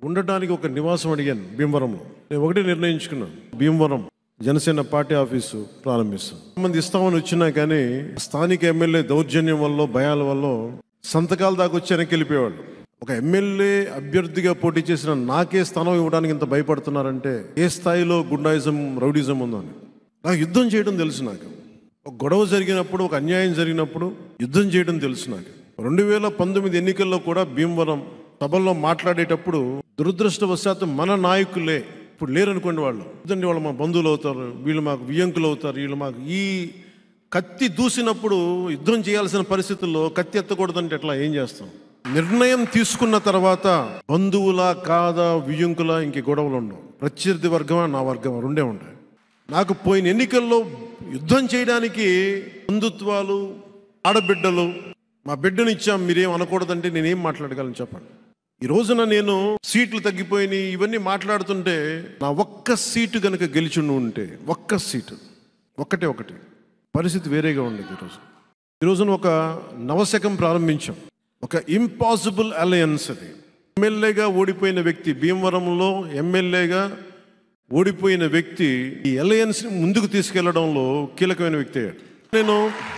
ఉండటానికి ఒక నివాసం అడిగాను భీమవరంలో. నేను ఒకటే నిర్ణయించుకున్నాను, భీమవరం జనసేన పార్టీ ఆఫీసు ప్రారంభిస్తాం. మంది ఇస్తామని వచ్చినా కానీ స్థానిక ఎమ్మెల్యే దౌర్జన్యం వల్ల, భయాల వల్ల సంతకాల దాకా వచ్చి వెనక్కి వెళ్ళిపోయేవాళ్ళు. ఒక ఎమ్మెల్యే అభ్యర్థిగా పోటీ చేసిన నాకే స్థానం ఇవ్వడానికి ఇంత భయపడుతున్నారంటే ఏ స్థాయిలో గుండాయిజం, రౌడిజం ఉందని. నాకు యుద్ధం చేయడం తెలుసు. నాకు ఒక గొడవ జరిగినప్పుడు, ఒక అన్యాయం జరిగినప్పుడు యుద్ధం చేయడం తెలుసు. నాకు 2019 ఎన్నికల్లో కూడా భీమవరం సభల్లో మాట్లాడేటప్పుడు దురదృష్టవశాత్తు మన నాయకులే ఇప్పుడు లేరనుకోండి, వాళ్ళు మా బంధువులు అవుతారు, వీళ్ళు మాకు వియ్యంకులు అవుతారు, వీళ్ళు మాకు ఈ కత్తి దూసినప్పుడు యుద్ధం చేయాల్సిన పరిస్థితుల్లో కత్తి ఎత్తకూడదంటే ఎట్లా, ఏం చేస్తాం? నిర్ణయం తీసుకున్న తర్వాత బంధువులా కాదా, వియ్యంకులా ఇంక గొడవలు ఉండవు. ప్రత్యర్థి వర్గమా, నా వర్గమా, రెండే ఉంటాయి. నాకు పోయిన ఎన్నికల్లో యుద్ధం చేయడానికి బంధుత్వాలు, ఆడబిడ్డలు, మా బిడ్డను ఇచ్చాం మీరేం అనకూడదంటే నేనేం మాట్లాడగలను చెప్పండి. ఈ రోజున నేను సీట్లు తగ్గిపోయినాయి ఇవన్నీ మాట్లాడుతుంటే నా ఒక్క సీటు కనుక గెలిచి ఉంటే, ఒక్క సీటు, ఒకటి పరిస్థితి వేరేగా ఉండేది. ఈ రోజున ఒక నవశకం ప్రారంభించాం, ఒక ఇంపాసిబుల్ అలయన్స్. అది ఎమ్మెల్యేగా ఓడిపోయిన వ్యక్తి, భీమవరంలో ఎమ్మెల్యేగా ఓడిపోయిన వ్యక్తి ఈ అలయన్స్ని ముందుకు తీసుకెళ్లడంలో కీలకమైన వ్యక్తి అయ్యాడు. నేను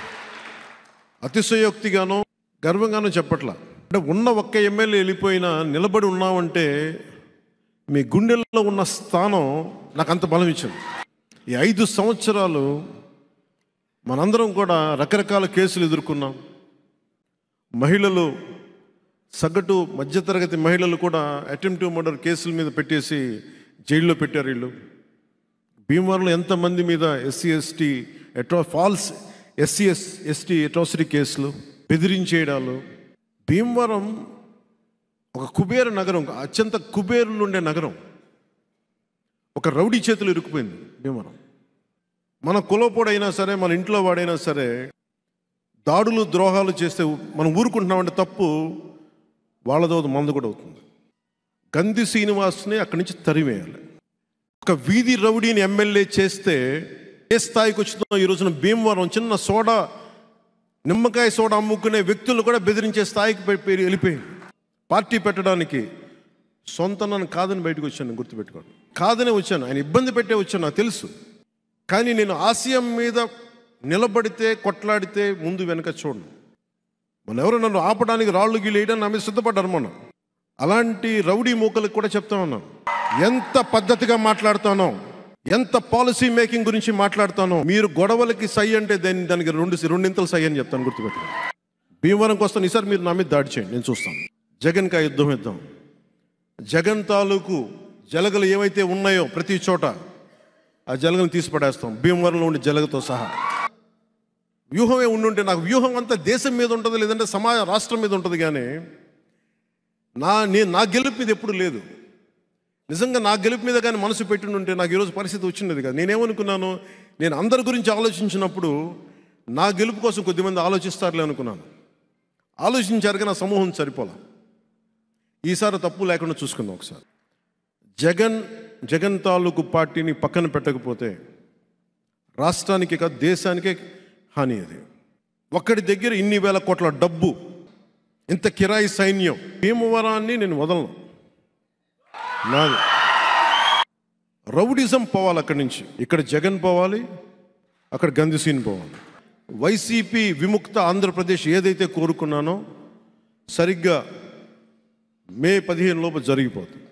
అతిశయోక్తిగానో గర్వంగానో చెప్పట్లా. అంటే ఉన్న ఒక్క ఎమ్మెల్యే వెళ్ళిపోయినా నిలబడి ఉన్నామంటే మీ గుండెల్లో ఉన్న స్థానం నాకు అంత బలం ఇచ్చింది. ఈ 5 సంవత్సరాలు మనందరం కూడా రకరకాల కేసులు ఎదుర్కొన్నాం. మహిళలు, సగటు మధ్యతరగతి మహిళలు కూడా అటెంప్టివ్ మర్డర్ కేసుల మీద పెట్టేసి జైల్లో పెట్టారు వీళ్ళు. భీమవరంలో ఎంతమంది మీద ఫాల్స్ ఎస్సీ అట్రాసిటీ కేసులు, బెదిరించేయడాలు. భీమవరం ఒక కుబేర నగరం, అత్యంత కుబేరులు ఉండే నగరం. ఒక రౌడీ చేతులు ఇరుక్కుపోయింది భీమవరం. మన కులపోడైనా సరే, మన ఇంట్లో వాడైనా సరే దాడులు, ద్రోహాలు చేస్తే మనం ఊరుకుంటున్నామంటే తప్పు, వాళ్ళదో మందు కూడా అవుతుంది. గంధి శ్రీనివాస్ని అక్కడి నుంచి తరిమేయాలి. ఒక వీధి రౌడీని ఎమ్మెల్యే చేస్తే ఏ స్థాయికి వచ్చిందో ఈ రోజున భీమవరం చిన్న సోడా, నిమ్మకాయ సోడా అమ్ముకునే వ్యక్తులు కూడా బెదిరించే స్థాయికి వెళ్ళిపోయింది. పార్టీ పెట్టడానికి సొంత నన్ను కాదని బయటకు వచ్చాను, గుర్తుపెట్టుకోండి. కాదనే వచ్చాను, ఆయన ఇబ్బంది పెట్టే వచ్చాను, నాకు తెలుసు. కానీ నేను ఆశయం మీద నిలబడితే, కొట్లాడితే ముందు వెనక చూడను. మన ఎవరు నన్ను ఆపడానికి, రాళ్ళు గీళ్ళు వేయడానికి నా మీద సిద్ధపడ్డారు. మనం అలాంటి రౌడీ మూకలకు కూడా చెప్తా ఉన్నాం, ఎంత పద్ధతిగా మాట్లాడుతానో, ఎంత పాలసీ మేకింగ్ గురించి మాట్లాడుతానో. మీరు గొడవలకి సై అంటే దానికి రెండింతలు సై అని చెప్తాను, గుర్తుపెట్టుకోండి. భీమవరంకి వస్తాను, ఈసారి మీరు నా మీద దాడి చేయండి, నేను చూస్తాను. జగన్కి యుద్ధం ఇద్దాం. జగన్ తాలూకు జలగలు ఏవైతే ఉన్నాయో ప్రతి చోట ఆ జలగను తీసి పడేస్తాం, భీమవరంలో ఉండే జలగతో సహా. వ్యూహమే ఉండుంటే, నాకు వ్యూహం అంతా దేశం మీద ఉంటుంది, లేదంటే రాష్ట్రం మీద ఉంటుంది. కానీ నా గెలుపు మీద ఎప్పుడు లేదు. నిజంగా నా గెలుపు మీద కానీ మనసు పెట్టిండుంటే నాకు ఈరోజు పరిస్థితి వచ్చింది కదా. నేనేమనుకున్నాను, నేను అందరి గురించి ఆలోచించినప్పుడు నా గెలుపు కోసం కొద్దిమంది ఆలోచిస్తారులే అనుకున్నాను. ఆలోచించారు కానీ నా సమూహం సరిపోలా. ఈసారి తప్పు లేకుండా చూసుకుందాం ఒకసారి. జగన్ తాలూకు పార్టీని పక్కన పెట్టకపోతే రాష్ట్రానికి కాదు, దేశానికే హాని. అది ఒక్కడి దగ్గర ఇన్ని వేల కోట్ల డబ్బు, ఇంత కిరాయి సైన్యం, భీమవరాన్ని నేను వదలను. నాది రౌడిజం పోవాలి అక్కడి నుంచి. ఇక్కడ జగన్ పోవాలి, అక్కడ గంధిసీన్ పోవాలి. వైసీపీ విముక్త ఆంధ్రప్రదేశ్ ఏదైతే కోరుకున్నానో సరిగ్గా మే 15 లోపు జరిగిపోతుంది.